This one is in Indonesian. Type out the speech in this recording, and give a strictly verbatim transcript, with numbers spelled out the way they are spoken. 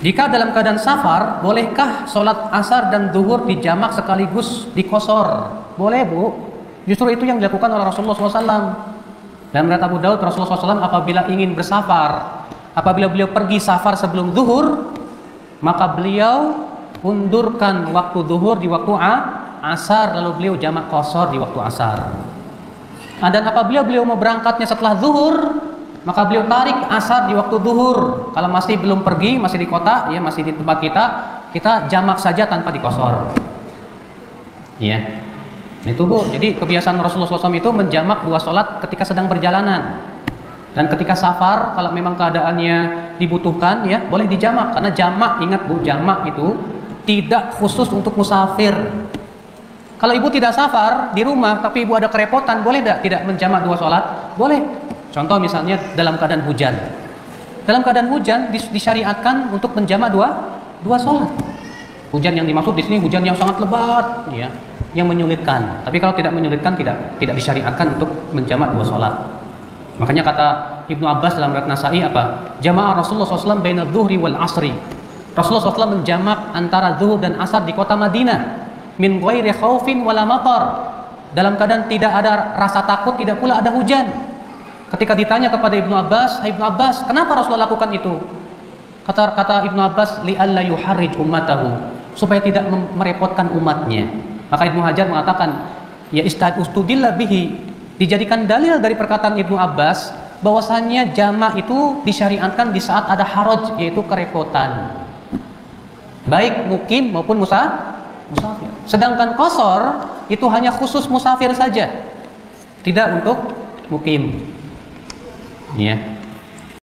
Jika dalam keadaan safar, bolehkah sholat asar dan zuhur dijamak sekaligus dikosor? Boleh, Bu. Justru itu yang dilakukan oleh Rasulullah shallallahu alaihi wasallam. Dalam riwayat Abu Daud, Rasulullah shallallahu alaihi wasallam apabila ingin bersafar, apabila beliau pergi safar sebelum zuhur, maka beliau undurkan waktu zuhur di waktu a, asar, lalu beliau jamak kosor di waktu asar. Nah, dan apabila beliau mau berangkatnya setelah zuhur, maka beliau tarik asar di waktu zuhur. Kalau masih belum pergi, masih di kota, ya masih di tempat kita, kita jamak saja tanpa dikosor. Ya, itu Bu. Jadi kebiasaan Rasulullah shallallahu alaihi wasallam itu menjamak dua sholat ketika sedang perjalanan. Dan ketika safar, kalau memang keadaannya dibutuhkan, ya boleh dijamak. Karena jamak, ingat Bu, jamak itu tidak khusus untuk musafir. Kalau ibu tidak safar di rumah, tapi ibu ada kerepotan, boleh tidak tidak menjamak dua sholat? Boleh. Contoh misalnya dalam keadaan hujan. Dalam keadaan hujan disyariatkan untuk menjamak dua dua sholat. Hujan yang dimaksud di sini hujan yang sangat lebat, ya, yang menyulitkan. Tapi kalau tidak menyulitkan, tidak tidak disyariatkan untuk menjamak dua sholat. Makanya kata Ibnu Abbas dalam riwayat Nasa'i apa? Jamaah Rasulullah shallallahu alaihi wasallam baina dhuhri wal asri. Rasulullah shallallahu alaihi wasallam menjamak antara zuhur dan asar di kota Madinah. Min ghairi khaufin wala matar. Dalam keadaan tidak ada rasa takut, tidak pula ada hujan. Ketika ditanya kepada Ibnu Abbas, Ibnu Abbas, kenapa Rasulullah lakukan itu? Kata kata Ibnu Abbas, li'alla yuharrij ummatahu, supaya tidak merepotkan umatnya. Maka Ibnu Hajar mengatakan, ya istadustudillah bihi, dijadikan dalil dari perkataan Ibnu Abbas bahwasannya jamak itu disyariatkan di saat ada haraj, yaitu kerepotan. Baik mukim maupun musa, musafir. Sedangkan qasar itu hanya khusus musafir saja, tidak untuk mukim. Ya.